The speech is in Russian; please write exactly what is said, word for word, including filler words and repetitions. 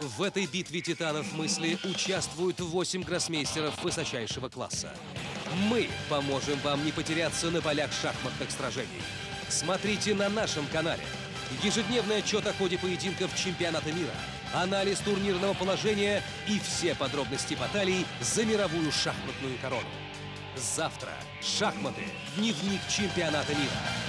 В этой битве титанов мысли участвуют восемь гроссмейстеров высочайшего класса. Мы поможем вам не потеряться на полях шахматных сражений. Смотрите на нашем канале. Ежедневный отчет о ходе поединков чемпионата мира, анализ турнирного положения и все подробности баталий за мировую шахматную корону. Завтра шахматы. Дневник чемпионата мира.